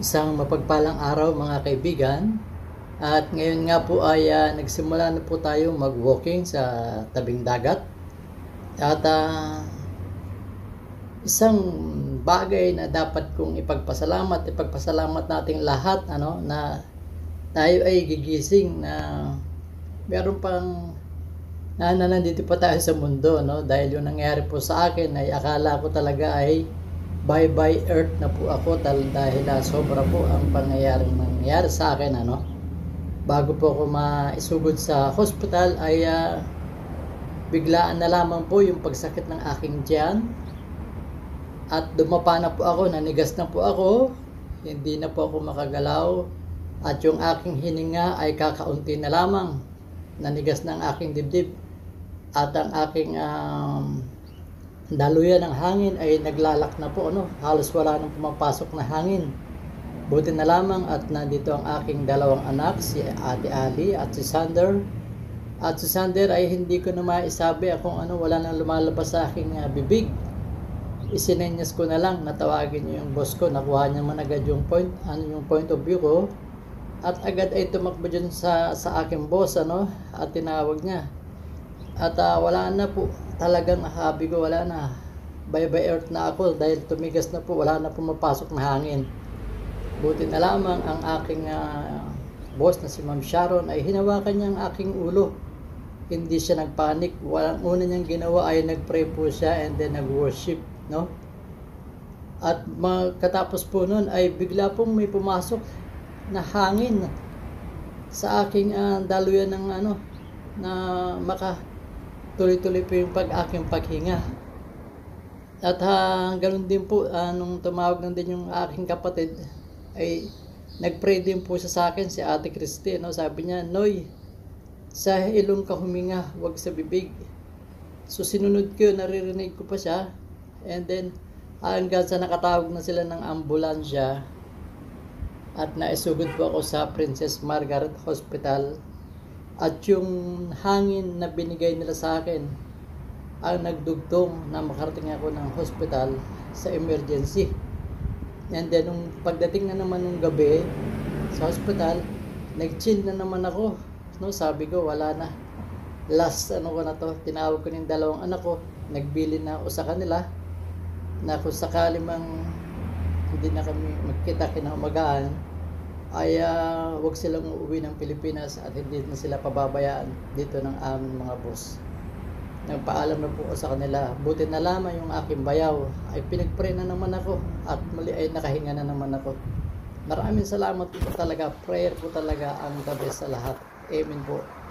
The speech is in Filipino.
Isang mapagpalang araw mga kaibigan. At ngayon nga po ay nagsimula na po tayo mag-walking sa tabing dagat. At isang bagay na dapat kong ipagpasalamat nating lahat na tayo ay gigising na meron pang nandito pa tayo sa mundo, dahil yung nangyari po sa akin ay akala ko talaga ay bye earth na po ako dahil sobra po ang nangyari sa akin. Bago po ako maisugod sa hospital ay biglaan na lamang po yung pagsakit ng aking tiyan at dumapa na po ako, nanigas na po ako, hindi na po ako makagalaw at yung aking hininga ay kakaunti na lamang, nanigas na ang aking dibdib at ang aking daluyan ng hangin ay naglalak na po, halos wala nang pumapasok na hangin. Buti na lamang at nandito ang aking dalawang anak, si Ate Ali at si Sander. At si Sander ay hindi ko na maisabi kung wala nang lumalabas sa aking bibig. Isinenyas ko na lang, natawagin niyo yung boss ko, nakuha niya man agad yung point of view ko. At agad ay tumakbo dyan sa aking boss, at tinawag niya. At wala na po, talagang habi ko, wala na, bye earth na ako dahil tumigas na po, wala na pumapasok na hangin. Buti na lamang ang aking boss na si Ma'am Sharon ay hinawakan niya ang aking ulo, hindi siya nagpanik. Walang una niyang ginawa ay nagpray po siya and then nag-worship, at katapos po nun ay bigla pong may pumasok na hangin sa aking daluyan ng na tuloy-tuloy po yung aking paghinga. At ganoon din po, nung tumawag na din yung aking kapatid, ay nagpray din po siya sa akin, si Ate Christy, sabi niya, Noy, sa ilong ka huminga, wag sa bibig. So sinunod ko, naririnig ko pa siya, and then hanggang sa nakatawag na sila ng ambulansya at naisugod po ako sa Princess Margaret Hospital. At yung hangin na binigay nila sa akin ang nagdugtong na makarating ako ng hospital sa emergency. And then nung pagdating na naman ng gabi sa hospital, nag-chill na naman ako. Sabi ko wala na. Last ko na to. Tinawag ko ng dalawang anak ko. Nagbili na ako sa kanila na kung sakali mang hindi na kami magkita kinaumagaan ay wag silang uuwi ng Pilipinas at hindi na sila pababayaan dito ng aming mga boss. Nagpaalam na po ako sa kanila. Buti na lamang yung aking bayaw ay pinagpray na naman ako at muli ay nakahinga na naman ako. Maraming salamat po talaga. Prayer po talaga ang the best sa lahat. Amen po.